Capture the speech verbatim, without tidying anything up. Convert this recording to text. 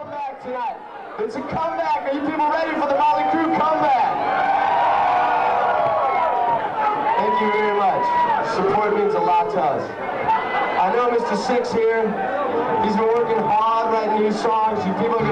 comeback tonight. It's a comeback. Are you people ready for the Motley Crue comeback? Thank you very much. Support means a lot to us. I know Mister Six here. He's been working hard writing new songs. You people